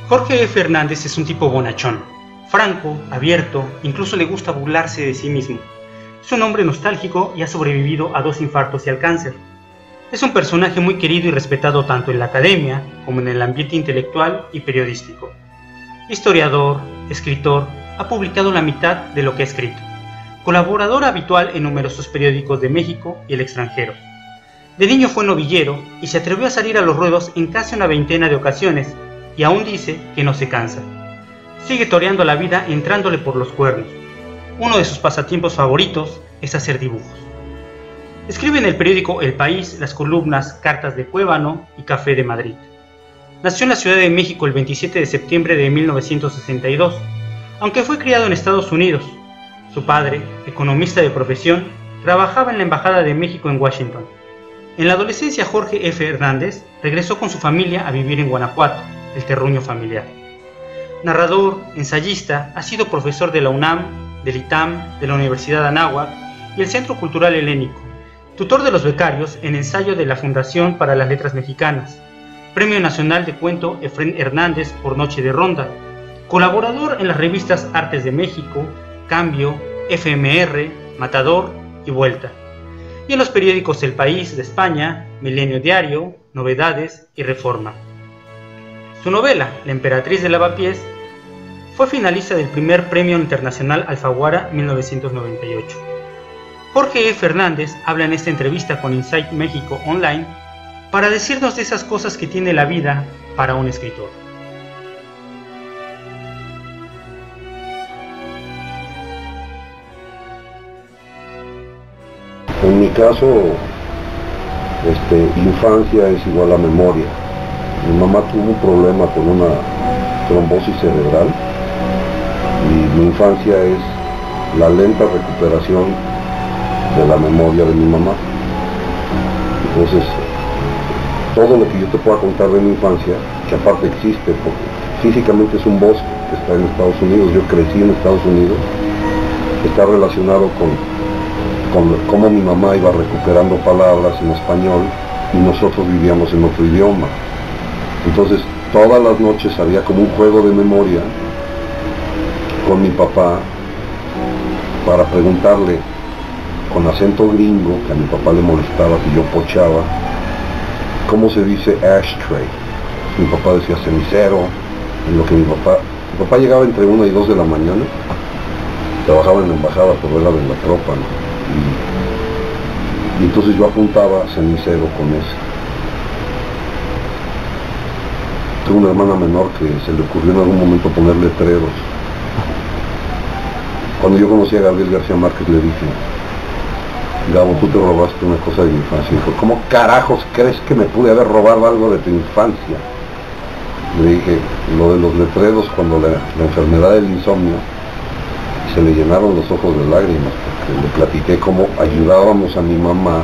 Jorge F. Hernández es un tipo bonachón, franco, abierto, incluso le gusta burlarse de sí mismo. Es un hombre nostálgico y ha sobrevivido a 2 infartos y al cáncer. Es un personaje muy querido y respetado tanto en la academia como en el ambiente intelectual y periodístico. Historiador, escritor, ha publicado la mitad de lo que ha escrito. Colaborador habitual en numerosos periódicos de México y el extranjero. De niño fue novillero y se atrevió a salir a los ruedos en casi una veintena de ocasiones, y aún dice que no se cansa. Sigue toreando la vida entrándole por los cuernos. Uno de sus pasatiempos favoritos es hacer dibujos. Escribe en el periódico El País las columnas Cartas de Cuébano y Café de Madrid. Nació en la Ciudad de México el 27 de septiembre de 1962, aunque fue criado en Estados Unidos. Su padre, economista de profesión, trabajaba en la Embajada de México en Washington. En la adolescencia, Jorge F. Hernández regresó con su familia a vivir en Guanajuato, el terruño familiar. Narrador, ensayista, ha sido profesor de la UNAM, del ITAM, de la Universidad Anáhuac y el Centro Cultural Helénico. Tutor de los becarios en ensayo de la Fundación para las Letras Mexicanas. Premio Nacional de Cuento Efrén Hernández por Noche de Ronda. Colaborador en las revistas Artes de México, Cambio, FMR, Matador y Vuelta. Y en los periódicos El País de España, Milenio Diario, Novedades y Reforma. Su novela, La Emperatriz de Lavapiés, fue finalista del primer Premio Internacional Alfaguara 1998. Jorge F. Hernández habla en esta entrevista con Insight México Online para decirnos de esas cosas que tiene la vida para un escritor. En mi caso, infancia es igual a memoria. Mi mamá tuvo un problema con una trombosis cerebral y mi infancia es la lenta recuperación de la memoria de mi mamá. Entonces, todo lo que yo te pueda contar de mi infancia, que aparte existe, porque físicamente es un bosque que está en Estados Unidos, yo crecí en Estados Unidos, está relacionado con cómo mi mamá iba recuperando palabras en español y nosotros vivíamos en otro idioma. Entonces, todas las noches había como un juego de memoria con mi papá para preguntarle con acento gringo, que a mi papá le molestaba que yo pochaba, ¿cómo se dice ashtray? Mi papá decía cenicero, en lo que mi papá llegaba entre 1 y 2 de la mañana, trabajaba en la embajada, pero era de la tropa, ¿no? Y entonces yo apuntaba cenicero con ese. Tengo una hermana menor que se le ocurrió en algún momento poner letreros. Cuando yo conocí a Gabriel García Márquez le dije, Gabo, tú te robaste una cosa de mi infancia. Y dijo, ¿cómo carajos crees que me pude haber robado algo de tu infancia? Le dije, lo de los letreros cuando la enfermedad del insomnio, se le llenaron los ojos de lágrimas, porque le platiqué cómo ayudábamos a mi mamá,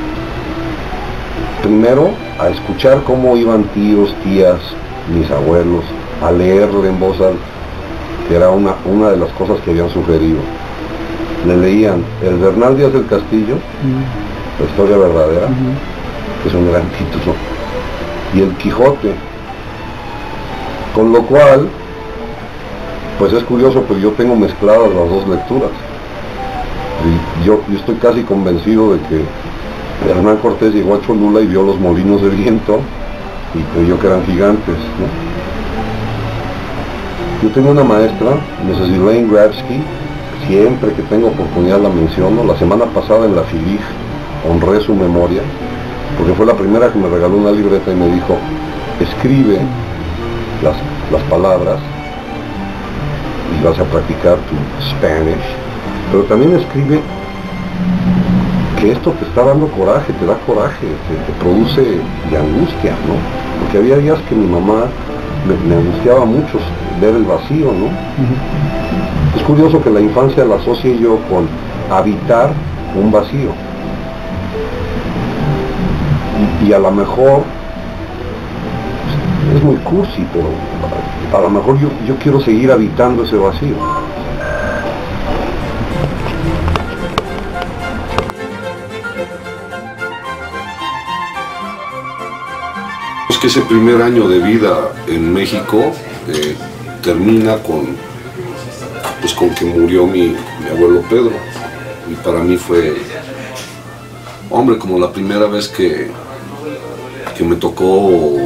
primero a escuchar cómo iban tíos, tías, mis abuelos, a leerle en voz alta, que era una de las cosas que habían sugerido. Le leían El Bernal Díaz del Castillo, La Historia Verdadera, que es un gran título, y El Quijote, con lo cual, pues es curioso, pero yo tengo mezcladas las dos lecturas. Y yo estoy casi convencido de que Hernán Cortés llegó a Cholula y vio los molinos de viento y creyó que eran gigantes, ¿no? Yo tengo una maestra, Mrs. Elaine Grabsky, siempre que tengo oportunidad la menciono. La semana pasada en la FILIG honré su memoria, porque fue la primera que me regaló una libreta y me dijo, escribe las palabras y vas a practicar tu Spanish, pero también escribe que esto te está dando coraje, te da coraje, te produce de angustia, ¿no? Porque había días que mi mamá me angustiaba mucho ver el vacío, ¿no? Es curioso que la infancia la asocie yo con habitar un vacío. Y a lo mejor es muy cursi, pero a lo mejor yo quiero seguir habitando ese vacío. Es que ese primer año de vida en México termina con que murió mi abuelo Pedro. Y para mí fue, hombre, como la primera vez que me tocó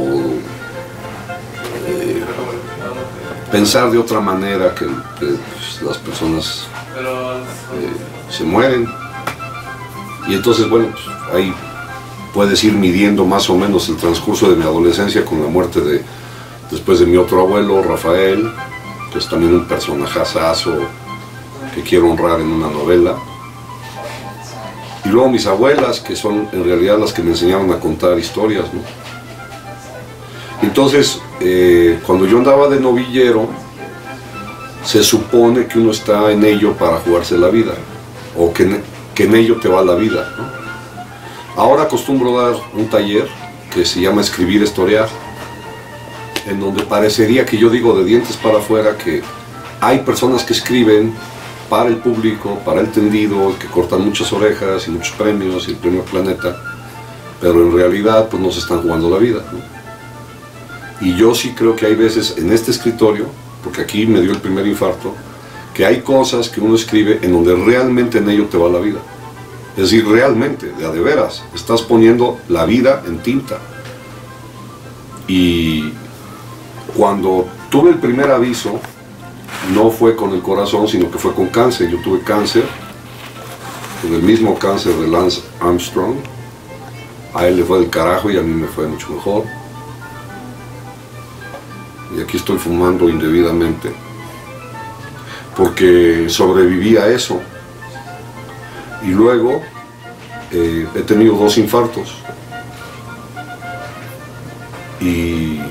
pensar de otra manera que pues, las personas se mueren. Y entonces, bueno, pues, ahí puedes ir midiendo más o menos el transcurso de mi adolescencia con la muerte después de mi otro abuelo, Rafael, que es también un personajazo que quiero honrar en una novela. Y luego mis abuelas, que son en realidad las que me enseñaron a contar historias, ¿no? Entonces, cuando yo andaba de novillero, se supone que uno está en ello para jugarse la vida, o que en ello te va la vida, ¿no? Ahora acostumbro dar un taller que se llama Escribir, Historiar, en donde parecería que yo digo de dientes para afuera que hay personas que escriben para el público, para el tendido, que cortan muchas orejas y muchos premios y el premio Planeta, pero en realidad pues no se están jugando la vida, ¿no? Y yo sí creo que hay veces en este escritorio, porque aquí me dio el primer infarto, que hay cosas que uno escribe en donde realmente en ello te va la vida. Es decir, realmente, de a de veras, estás poniendo la vida en tinta. Y cuando tuve el primer aviso, no fue con el corazón, sino que fue con cáncer. Yo tuve cáncer, con el mismo cáncer de Lance Armstrong. A él le fue del carajo y a mí me fue mucho mejor. Y aquí estoy fumando indebidamente, porque sobreviví a eso. Y luego he tenido 2 infartos. Y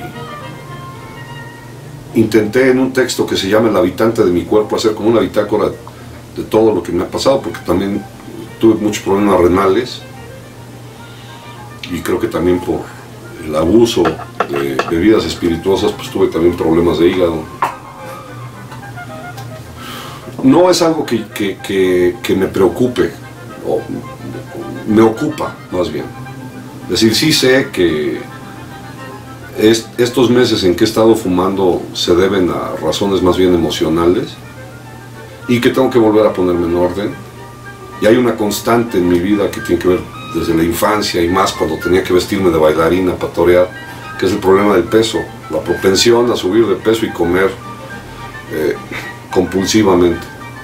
intenté en un texto que se llama El habitante de mi cuerpo hacer como una bitácora de todo lo que me ha pasado, porque también tuve muchos problemas renales y creo que también por el abuso de bebidas espirituosas pues tuve también problemas de hígado. No es algo que me preocupe, o me ocupa más bien. Es decir, sí sé que estos meses en que he estado fumando se deben a razones más bien emocionales y que tengo que volver a ponerme en orden. Y hay una constante en mi vida que tiene que ver desde la infancia y más cuando tenía que vestirme de bailarina para torear, que es el problema del peso, la propensión a subir de peso y comer compulsivamente.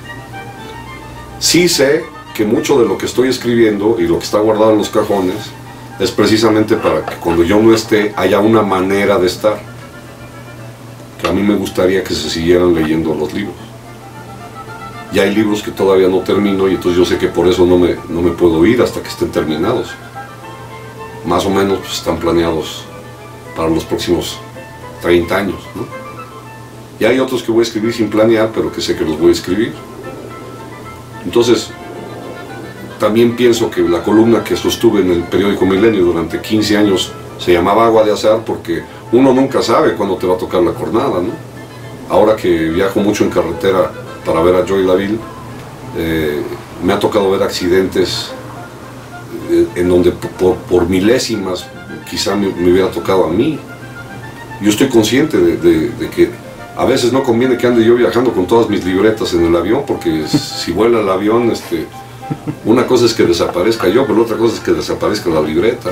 Sí sé que mucho de lo que estoy escribiendo y lo que está guardado en los cajones es precisamente para que cuando yo no esté haya una manera de estar, que a mí me gustaría que se siguieran leyendo los libros. Y hay libros que todavía no termino y entonces yo sé que por eso no me puedo ir hasta que estén terminados. Más o menos pues, están planeados para los próximos 30 años, ¿no? Y hay otros que voy a escribir sin planear, pero que sé que los voy a escribir. Entonces, también pienso que la columna que sostuve en el periódico Milenio durante 15 años se llamaba Agua de Azar porque uno nunca sabe cuándo te va a tocar la cornada, ¿no? Ahora que viajo mucho en carretera para ver a Joy Laville, me ha tocado ver accidentes en donde por milésimas quizá me hubiera tocado a mí. Yo estoy consciente de que a veces no conviene que ande yo viajando con todas mis libretas en el avión, porque si vuela el avión, una cosa es que desaparezca yo, pero otra cosa es que desaparezca la libreta.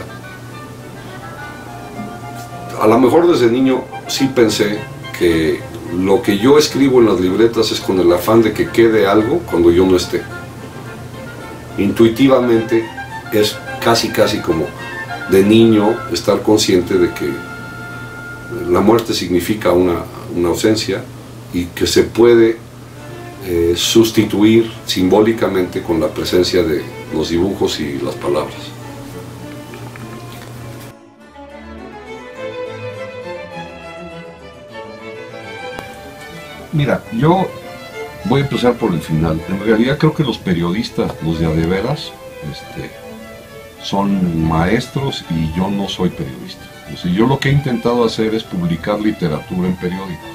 A lo mejor desde niño sí pensé que lo que yo escribo en las libretas es con el afán de que quede algo cuando yo no esté. Intuitivamente es casi como de niño estar consciente de que la muerte significa una ausencia y que se puede sustituir simbólicamente con la presencia de los dibujos y las palabras. Mira, yo voy a empezar por el final. En realidad creo que los periodistas, los de a de veras, son maestros y yo no soy periodista. Entonces, yo lo que he intentado hacer es publicar literatura en periódicos.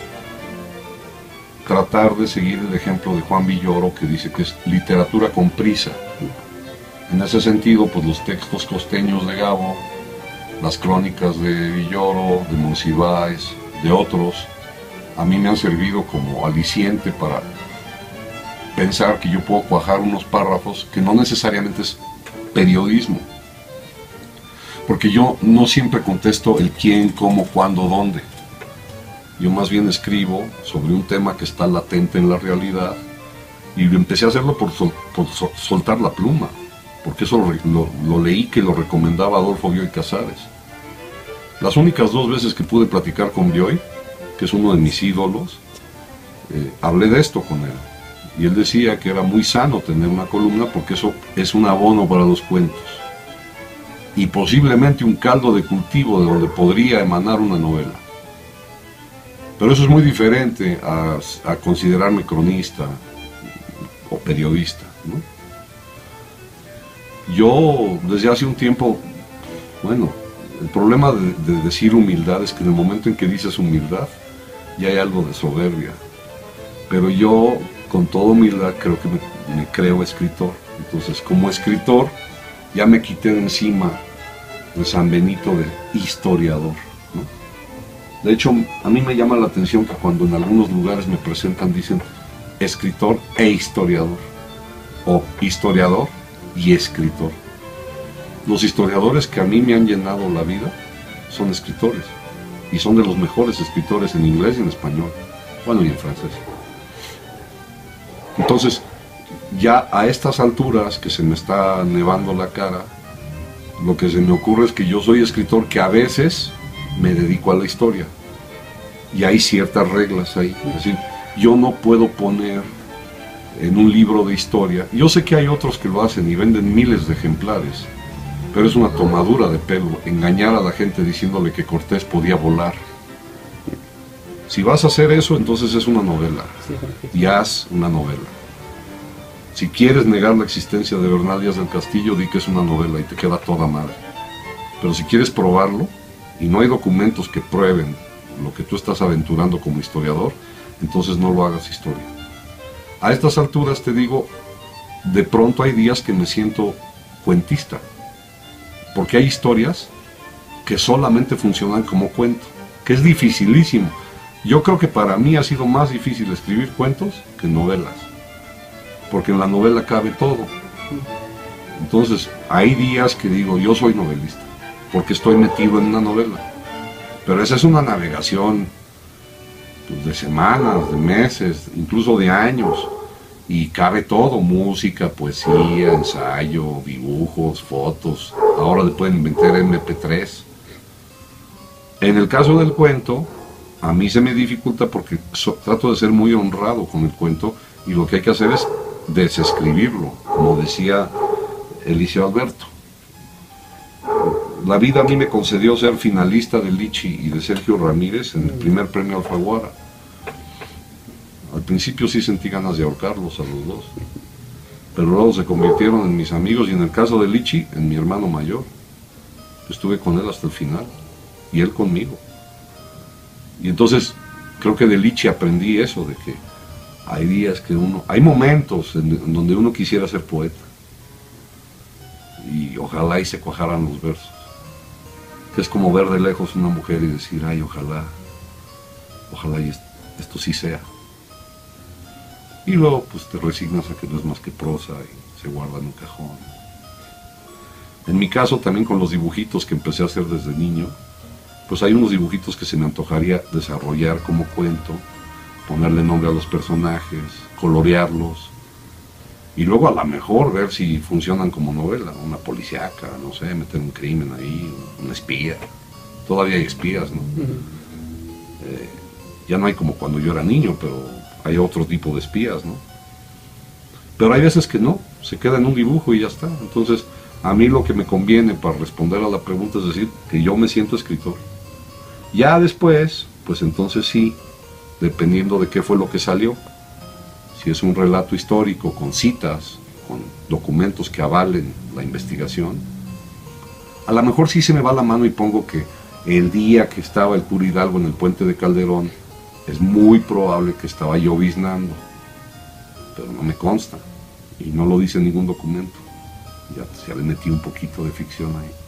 Tratar de seguir el ejemplo de Juan Villoro, que dice que es literatura con prisa. En ese sentido, pues los textos costeños de Gabo, las crónicas de Villoro, de Monsiváis, de otros, a mí me han servido como aliciente para pensar que yo puedo cuajar unos párrafos que no necesariamente es periodismo. Porque yo no siempre contesto el quién, cómo, cuándo, dónde. Yo más bien escribo sobre un tema que está latente en la realidad y empecé a hacerlo por soltar la pluma, porque eso lo leí que lo recomendaba Adolfo Bioy Casares. Las únicas 2 veces que pude platicar con Bioy, que es uno de mis ídolos, hablé de esto con él. Y él decía que era muy sano tener una columna porque eso es un abono para los cuentos. Y posiblemente un caldo de cultivo de donde podría emanar una novela. Pero eso es muy diferente a considerarme cronista o periodista, ¿no? Yo desde hace un tiempo, bueno, el problema de decir humildad es que en el momento en que dices humildad ya hay algo de soberbia. Pero yo con toda humildad creo que me creo escritor. Entonces como escritor ya me quité de encima de San Benito de historiador, ¿no? De hecho, a mí me llama la atención que cuando en algunos lugares me presentan dicen escritor e historiador, o historiador y escritor. Los historiadores que a mí me han llenado la vida son escritores, y son de los mejores escritores en inglés y en español, bueno, y en francés. Entonces, ya a estas alturas que se me está nevando la cara, lo que se me ocurre es que yo soy escritor que a veces me dedico a la historia. Y hay ciertas reglas ahí. Es decir, yo no puedo poner en un libro de historia. Yo sé que hay otros que lo hacen y venden miles de ejemplares, pero es una tomadura de pelo engañar a la gente diciéndole que Cortés podía volar. Si vas a hacer eso, entonces es una novela. Y haz una novela. Si quieres negar la existencia de Bernal Díaz del Castillo, di que es una novela y te queda toda madre. Pero si quieres probarlo, y no hay documentos que prueben lo que tú estás aventurando como historiador, entonces no lo hagas historia. A estas alturas te digo, de pronto hay días que me siento cuentista, porque hay historias que solamente funcionan como cuento, que es dificilísimo. Yo creo que para mí ha sido más difícil escribir cuentos que novelas, porque en la novela cabe todo. Entonces hay días que digo, yo soy novelista, porque estoy metido en una novela. Pero esa es una navegación pues, de semanas, de meses, incluso de años, y cabe todo: música, poesía, ensayo, dibujos, fotos. Ahora le pueden meter MP3. En el caso del cuento, a mí se me dificulta porque trato de ser muy honrado con el cuento, y lo que hay que hacer es desescribirlo, como decía Eliseo Alberto. La vida a mí me concedió ser finalista de Lichi y de Sergio Ramírez en el primer premio Alfaguara. Al principio sí sentí ganas de ahorcarlos a los dos, pero luego se convirtieron en mis amigos, y en el caso de Lichi, en mi hermano mayor. Estuve con él hasta el final, y él conmigo. Y entonces creo que de Lichi aprendí eso, de que hay días que hay momentos en donde uno quisiera ser poeta, y ojalá y se cuajaran los versos, que es como ver de lejos una mujer y decir, ay, ojalá y esto sí sea. Y luego pues te resignas a que no es más que prosa y se guarda en un cajón. En mi caso también con los dibujitos que empecé a hacer desde niño, pues hay unos dibujitos que se me antojaría desarrollar como cuento, ponerle nombre a los personajes, colorearlos, y luego a lo mejor ver si funcionan como novela, una policíaca, no sé, meter un crimen ahí, una espía. Todavía hay espías, ¿no? Ya no hay como cuando yo era niño, pero hay otro tipo de espías, ¿no? Pero hay veces que no, se queda en un dibujo y ya está. Entonces, a mí lo que me conviene para responder a la pregunta es decir que yo me siento escritor. Ya después, pues entonces sí, dependiendo de qué fue lo que salió, si es un relato histórico con citas, con documentos que avalen la investigación, a lo mejor sí se me va la mano y pongo que el día que estaba el cura Hidalgo en el puente de Calderón, es muy probable que estaba lloviznando, pero no me consta, y no lo dice ningún documento. Ya le metí un poquito de ficción ahí.